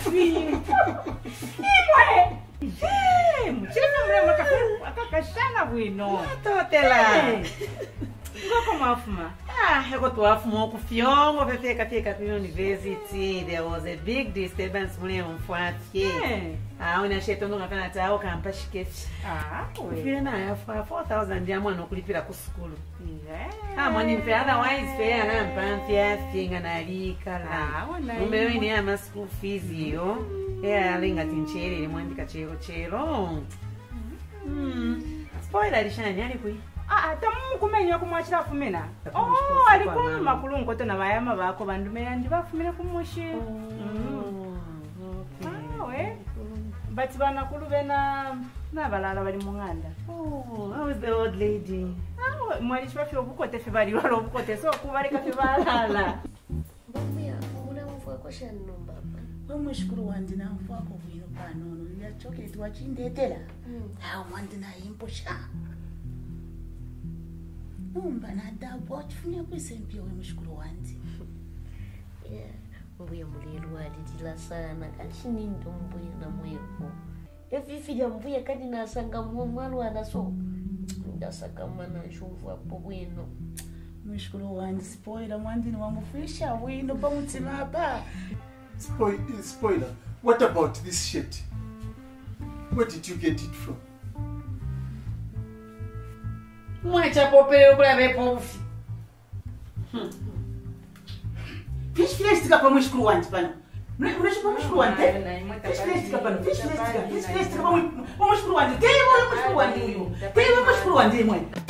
filho. Tira mulher akakashana bwino. Totela. Ngoko mafuma. Eu estou a fumar com o fião, fica para a university. There was a big disturbance mulher um forte. Una cheto não apenas a o campus que Ué. na foi 4,000 dia mano kulipira ku school. Mano, Mani otherwise fair na pamphia tinga na rika lá. O meu nem a school fees yo. Alinga tincheri mwandika chero. Spoiler lishani ali kui. Tamukumenya kumwachira fumina. Alikuwa makulu nkoto na bayama bako bandumera ndi bafumira kumushi. But banakulu bena nabalala bali munganda. How is the old lady? Mwali chifafyo bukote febali walo bukote so kubalika febalala. Bambia, una mfua kwa shanu baba. Wemushukuru wandi na mfua kwa bwino panono. Nila chocolate wachindetela. Wandi na imposha. Numba na dabu wachifunia kwisempia wemushukuru wandi. Mbuya muliru wadidila sana kachini ndo mbuya na mweko. Efifija mbuya kadi nasanga mwalu anaso. Ndasaka mana nshuvu hapo bwino. Mushukuru wandi spoiler wandi ni wamufisha wino pa mutima hapa. Spoiler, what about this shit? Where did you get it from? Mwacha popeo kula bepofi. Fish tika pa mushukuru wandi pano. Unashukuru mushukuru wandi? Fish tika pano. Fish tika pa mushukuru wandi. Tewa mushukuru wandi huyo. Tewa mushukuru wandi mwe.